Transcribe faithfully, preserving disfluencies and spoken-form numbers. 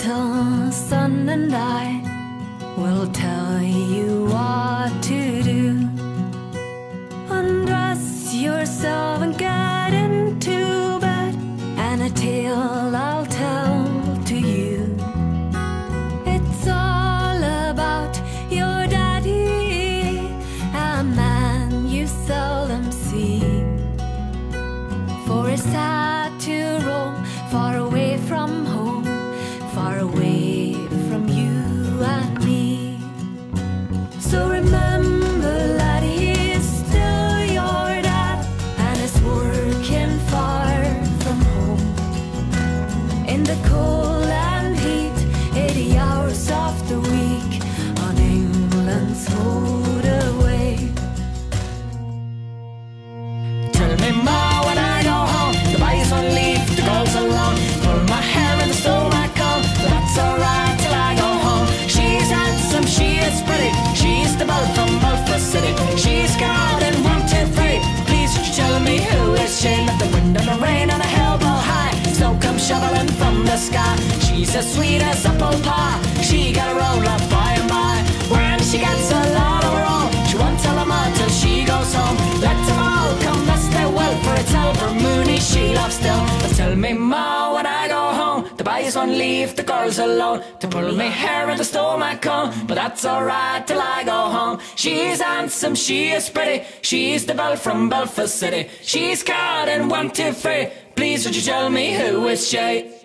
little son and I will tell you what to do. Undress yourself and get into bed, and a tale I'll tell to you. It's all about your daddy, a man you seldom see. For it's sad to roam far away from home, far away from you and me. So remember, lad, he's still your dad, and is working far from home. In the cold and heat, eighty hours of the week, on England's motorway. Tell me, Ma, when I go home, the boys on leave, the girls alone. Pull my hair and stole my comb, but that's alright till I go home. She's handsome, she is pretty, she's the belle from Belfast City. She's got in one, two, three. Please would you tell me who is she? Let the wind and the rain and the hail blow high, snow come shoveling from the sky. She's as sweet as apple pie, she got a roll up by and by. When she gets a lot of her own, she won't tell them all till she goes home. Let them all come rest their well, for it's Albert Mooney she loves still. But tell me, Ma, when I go home, the boys won't leave the girls alone. To pull my hair and to stole my comb, but that's alright till I go home. She's handsome, she is pretty, she's the belle from Belfast City. She's caught in one, two, three. Please would you tell me who is she?